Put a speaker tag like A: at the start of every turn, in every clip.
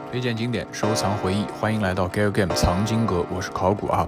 A: 推荐经典，收藏回忆，欢迎来到 Galgame 藏经阁，我是考古 UP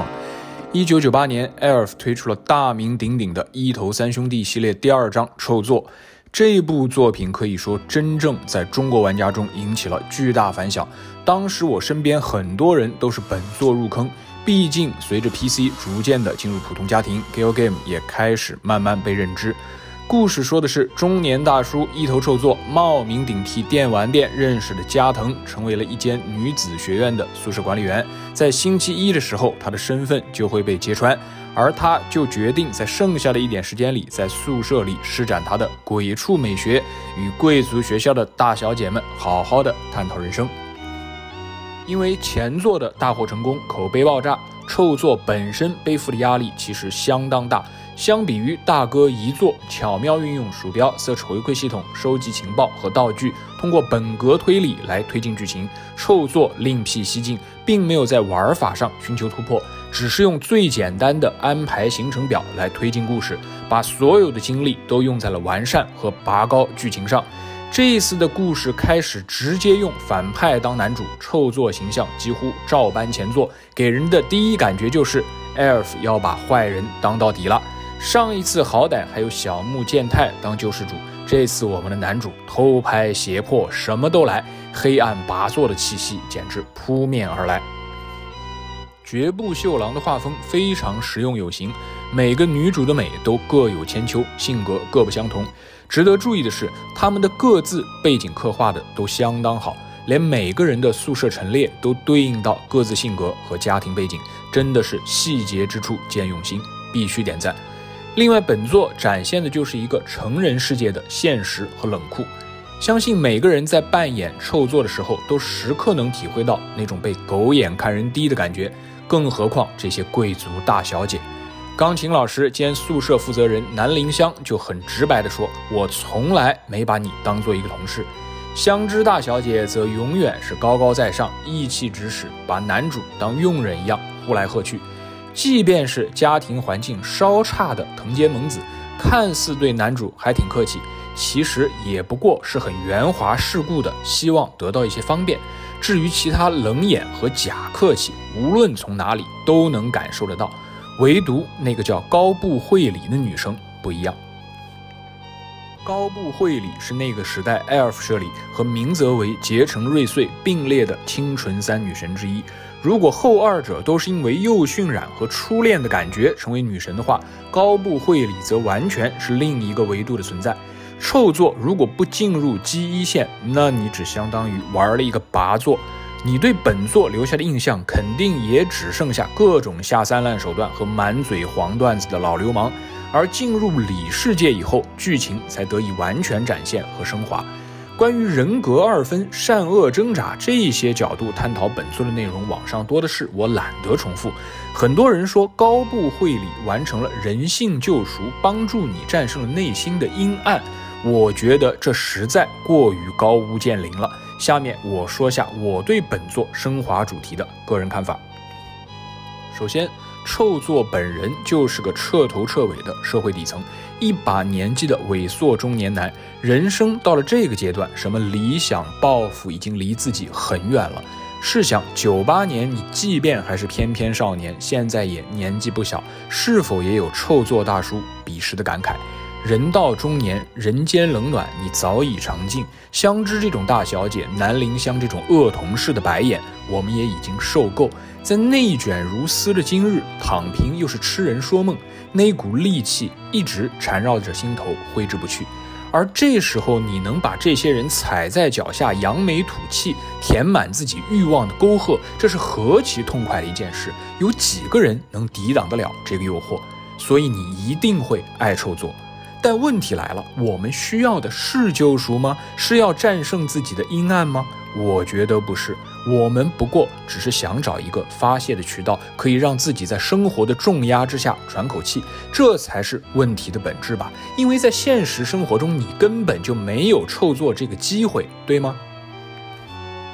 A: John。1998年 Elf 推出了大名鼎鼎的一头三兄弟系列第二章臭作，这部作品可以说真正在中国玩家中引起了巨大反响，当时我身边很多人都是本作入坑，毕竟随着 PC 逐渐的进入普通家庭， Galgame 也开始慢慢被认知。故事说的是中年大叔一头臭作冒名顶替电玩店认识的加藤，成为了一间女子学院的宿舍管理员。在星期一的时候，他的身份就会被揭穿，而他就决定在剩下的一点时间里，在宿舍里施展他的鬼畜美学，与贵族学校的大小姐们好好的探讨人生。因为前作的大获成功，口碑爆炸，臭作本身背负的压力其实相当大。相比于大哥一作巧妙运用鼠标 search 回馈系统收集情报和道具，通过本格推理来推进剧情，臭作另辟蹊径，并没有在玩法上寻求突破，只是用最简单的安排行程表来推进故事，把所有的精力都用在了完善和拔高剧情上。这一次的故事开始直接用反派当男主，臭作形象几乎照搬前作，给人的第一感觉就是 Elf 要把坏人当到底了。上一次好歹还有小木健太当救世主，这次我们的男主偷拍胁迫什么都来，黑暗拔作的气息简直扑面而来。绝部秀郎的画风非常实用有型，每个女主的美都各有千秋，性格各不相同。值得注意的是，他们的各自背景刻画的都相当好，连每个人的宿舍陈列都对应到各自性格和家庭背景，真的是细节之处见用心，必须点赞。另外，本作展现的就是一个成人世界的现实和冷酷，相信每个人在扮演臭作的时候都时刻能体会到那种被狗眼看人低的感觉，更何况这些贵族大小姐。钢琴老师兼宿舍负责人南陵香就很直白地说，我从来没把你当做一个同事。香织大小姐则永远是高高在上，意气指使，把男主当佣人一样呼来喝去。即便是家庭环境稍差的藤间萌子，看似对男主还挺客气，其实也不过是很圆滑世故的，希望得到一些方便。至于其他冷眼和假客气，无论从哪里都能感受得到，唯独那个叫高部惠里的女生不一样。高部惠里是那个时代 Elf 社里和明泽为结城瑞穗并列的清纯三女神之一。如果后二者都是因为又渲染和初恋的感觉成为女神的话，高部惠里则完全是另一个维度的存在。臭作如果不进入G1线，那你只相当于玩了一个拔作，你对本作留下的印象肯定也只剩下各种下三滥手段和满嘴黄段子的老流氓。而进入里世界以后，剧情才得以完全展现和升华。关于人格二分、善恶挣扎这些角度探讨本作的内容，网上多的是，我懒得重复。很多人说高部惠里完成了人性救赎，帮助你战胜了内心的阴暗，我觉得这实在过于高屋建瓴了。下面我说下我对本作升华主题的个人看法。首先，臭作本人就是个彻头彻尾的社会底层，一把年纪的猥琐中年男，人生到了这个阶段，什么理想抱负已经离自己很远了。试想98年你即便还是翩翩少年，现在也年纪不小，是否也有臭作大叔彼时的感慨？人到中年，人间冷暖你早已尝尽，香织这种大小姐，南陵香这种恶同事的白眼，我们也已经受够。在内卷如斯的今日，躺平又是痴人说梦，那股戾气一直缠绕着心头，挥之不去。而这时候你能把这些人踩在脚下，扬眉吐气，填满自己欲望的沟壑，这是何其痛快的一件事，有几个人能抵挡得了这个诱惑？所以你一定会爱臭作。但问题来了，我们需要的是救赎吗？是要战胜自己的阴暗吗？我觉得不是，我们不过只是想找一个发泄的渠道，可以让自己在生活的重压之下喘口气，这才是问题的本质吧。因为在现实生活中，你根本就没有臭作这个机会，对吗？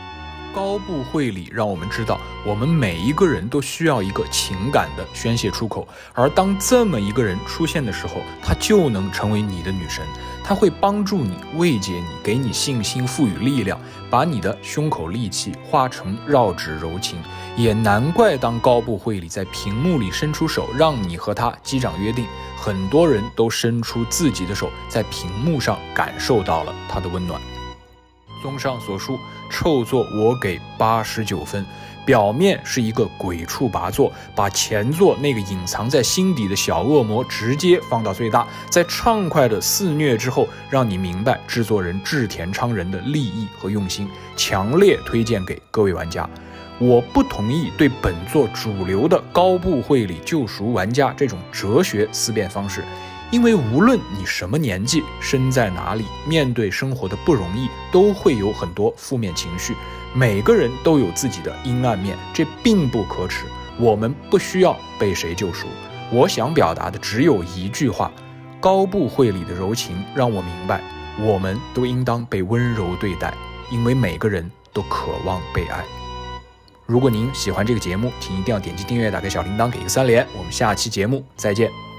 A: 高部会理让我们知道，我们每一个人都需要一个情感的宣泄出口，而当这么一个人出现的时候，他就能成为你的女神，他会帮助你、慰藉你，给你信心、赋予力量，把你的胸口戾气化成绕指柔情。也难怪当高部会理在屏幕里伸出手，让你和他击掌约定，很多人都伸出自己的手，在屏幕上感受到了他的温暖。综上所述，臭作我给89分。表面是一个鬼畜拔作，把前作那个隐藏在心底的小恶魔直接放到最大，在畅快的肆虐之后，让你明白制作人志田昌人的立意和用心，强烈推荐给各位玩家。我不同意对本作主流的高部会理救赎玩家这种哲学思辨方式，因为无论你什么年纪，身在哪里，面对生活的不容易，都会有很多负面情绪，每个人都有自己的阴暗面，这并不可耻，我们不需要被谁救赎。我想表达的只有一句话，高部会理的柔情让我明白，我们都应当被温柔对待，因为每个人都渴望被爱。如果您喜欢这个节目，请一定要点击订阅，打开小铃铛，给一个3连。我们下期节目再见。